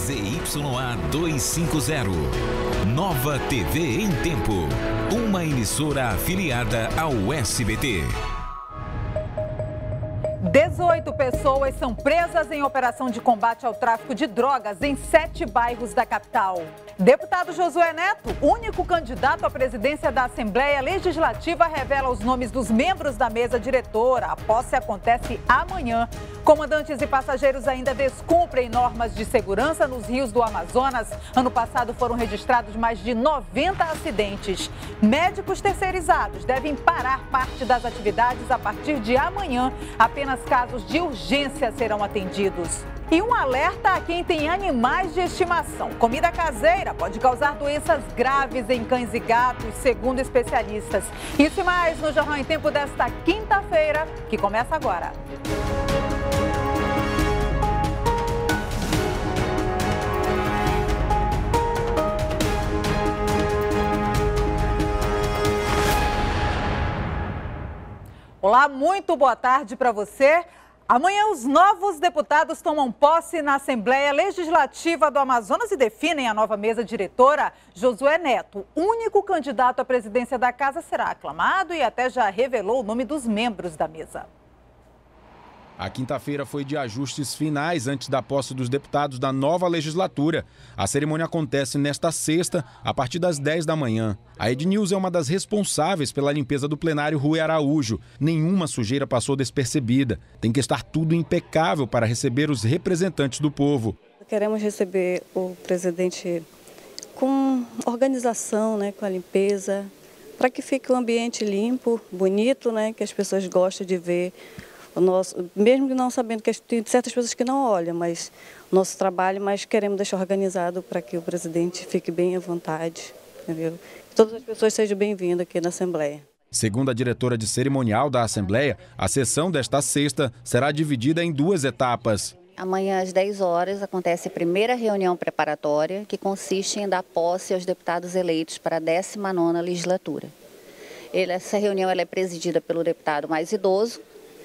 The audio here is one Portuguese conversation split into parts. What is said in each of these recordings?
ZYA 250. Nova TV em Tempo. Uma emissora afiliada ao SBT. 18 pessoas são presas em operação de combate ao tráfico de drogas em 7 bairros da capital. Deputado Josué Neto, único candidato à presidência da Assembleia Legislativa, revela os nomes dos membros da mesa diretora. A posse acontece amanhã. Comandantes e passageiros ainda descumprem normas de segurança nos rios do Amazonas. Ano passado foram registrados mais de 90 acidentes. Médicos terceirizados devem parar parte das atividades a partir de amanhã. Apenas casos de urgência serão atendidos. E um alerta a quem tem animais de estimação. Comida caseira pode causar doenças graves em cães e gatos, segundo especialistas. Isso e mais no Jornal em Tempo desta quinta-feira, que começa agora. Olá, muito boa tarde para você. Amanhã os novos deputados tomam posse na Assembleia Legislativa do Amazonas e definem a nova mesa diretora. Josué Neto, único candidato à presidência da casa, será aclamado e até já revelou o nome dos membros da mesa. A quinta-feira foi de ajustes finais antes da posse dos deputados da nova legislatura. A cerimônia acontece nesta sexta, a partir das 10 da manhã. A Ednews é uma das responsáveis pela limpeza do plenário Rui Araújo. Nenhuma sujeira passou despercebida. Tem que estar tudo impecável para receber os representantes do povo. Queremos receber o presidente com organização, com a limpeza, para que fique um ambiente limpo, bonito, que as pessoas gostem de ver. Mesmo não sabendo que tem certas pessoas que não olham, mas o nosso trabalho, mas queremos deixar organizado para que o presidente fique bem à vontade, entendeu? Que todas as pessoas sejam bem-vindas aqui na Assembleia. Segundo a diretora de cerimonial da Assembleia, a sessão desta sexta será dividida em 2 etapas. Amanhã às 10 horas acontece a primeira reunião preparatória, que consiste em dar posse aos deputados eleitos para a 19ª legislatura. Essa reunião é presidida pelo deputado mais idoso,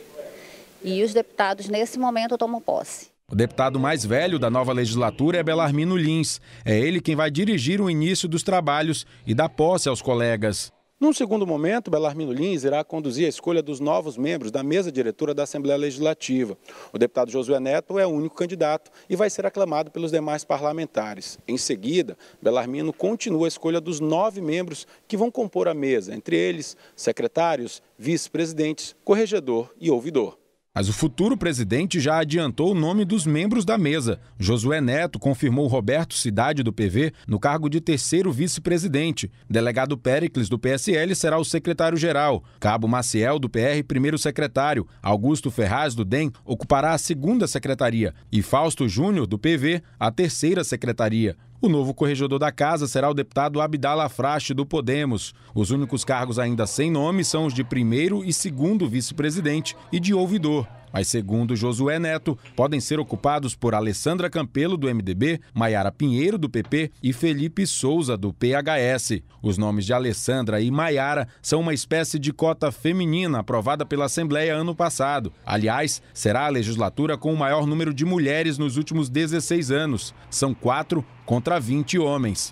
e os deputados, nesse momento, tomam posse. O deputado mais velho da nova legislatura é Belarmino Lins. É ele quem vai dirigir o início dos trabalhos e dar posse aos colegas. Num segundo momento, Belarmino Lins irá conduzir a escolha dos novos membros da mesa diretora da Assembleia Legislativa. O deputado Josué Neto é o único candidato e vai ser aclamado pelos demais parlamentares. Em seguida, Belarmino continua a escolha dos 9 membros que vão compor a mesa, entre eles secretários, vice-presidentes, corregedor e ouvidor. Mas o futuro presidente já adiantou o nome dos membros da mesa. Josué Neto confirmou Roberto Cidade, do PV, no cargo de 3º vice-presidente. Delegado Péricles, do PSL, será o secretário-geral. Cabo Maciel, do PR, primeiro secretário. Augusto Ferraz, do DEM, ocupará a 2ª secretaria. E Fausto Júnior, do PV, a 3ª secretaria. O novo corregedor da casa será o deputado Abdala Afrache, do Podemos. Os únicos cargos ainda sem nome são os de 1º e 2º vice-presidente e de ouvidor. Mas, segundo Josué Neto, podem ser ocupados por Alessandra Campelo, do MDB, Maiara Pinheiro, do PP e Felipe Souza, do PHS. Os nomes de Alessandra e Maiara são uma espécie de cota feminina aprovada pela Assembleia ano passado. Aliás, será a legislatura com o maior número de mulheres nos últimos 16 anos. São 4 contra 20 homens.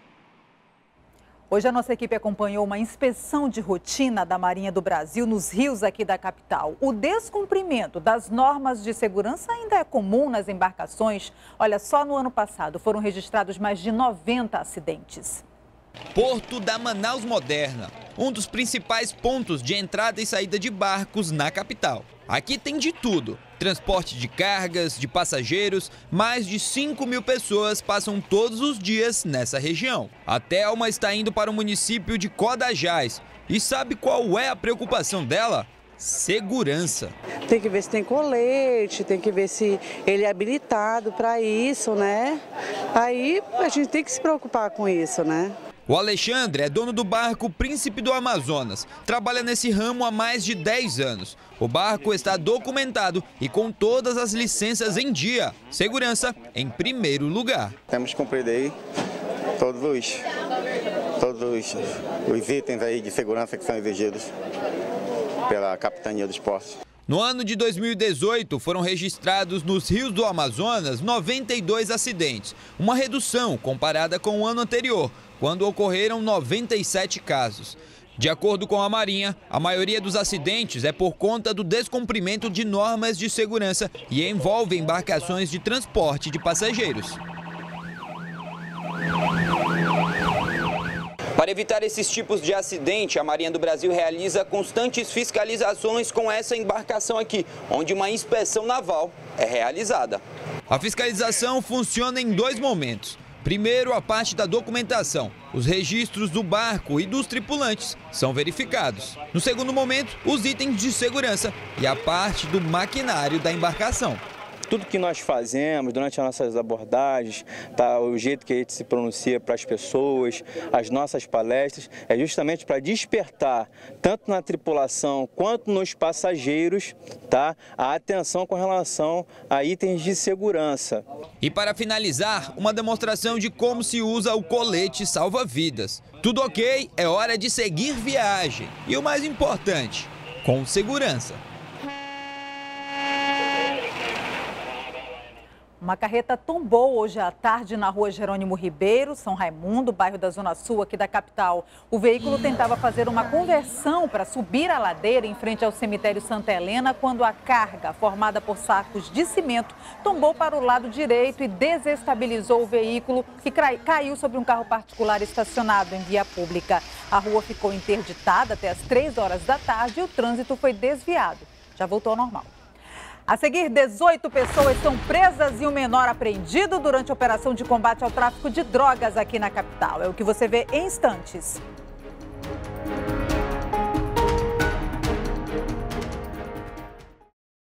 Hoje a nossa equipe acompanhou uma inspeção de rotina da Marinha do Brasil nos rios aqui da capital. O descumprimento das normas de segurança ainda é comum nas embarcações. Olha, só no ano passado foram registrados mais de 90 acidentes. Porto da Manaus Moderna, um dos principais pontos de entrada e saída de barcos na capital. Aqui tem de tudo, transporte de cargas, de passageiros, mais de 5.000 pessoas passam todos os dias nessa região. A Thelma está indo para o município de Codajás e sabe qual é a preocupação dela? Segurança. Tem que ver se tem colete, tem que ver se ele é habilitado para isso, Aí a gente tem que se preocupar com isso, O Alexandre é dono do barco Príncipe do Amazonas. Trabalha nesse ramo há mais de 10 anos. O barco está documentado e com todas as licenças em dia. Segurança em primeiro lugar. Temos que cumprir aí todos os itens aí de segurança que são exigidos pela Capitania dos Portos. No ano de 2018, foram registrados nos rios do Amazonas 92 acidentes, uma redução comparada com o ano anterior, quando ocorreram 97 casos. De acordo com a Marinha, a maioria dos acidentes é por conta do descumprimento de normas de segurança e envolve embarcações de transporte de passageiros. Para evitar esses tipos de acidente, a Marinha do Brasil realiza constantes fiscalizações com essa embarcação aqui, onde uma inspeção naval é realizada. A fiscalização funciona em dois momentos. Primeiro, a parte da documentação. Os registros do barco e dos tripulantes são verificados. No segundo momento, os itens de segurança e a parte do maquinário da embarcação. Tudo que nós fazemos durante as nossas abordagens, tá, o jeito que a gente se pronuncia para as pessoas, as nossas palestras, é justamente para despertar, tanto na tripulação quanto nos passageiros, tá, a atenção com relação a itens de segurança. E para finalizar, uma demonstração de como se usa o colete salva-vidas. Tudo ok, é hora de seguir viagem. E o mais importante, com segurança. Uma carreta tombou hoje à tarde na rua Jerônimo Ribeiro, São Raimundo, bairro da Zona Sul aqui da capital. O veículo tentava fazer uma conversão para subir a ladeira em frente ao cemitério Santa Helena, quando a carga, formada por sacos de cimento, tombou para o lado direito e desestabilizou o veículo, que caiu sobre um carro particular estacionado em via pública. A rua ficou interditada até as 3 horas da tarde e o trânsito foi desviado. Já voltou ao normal. A seguir, 18 pessoas são presas e um menor apreendido durante a operação de combate ao tráfico de drogas aqui na capital. É o que você vê em instantes.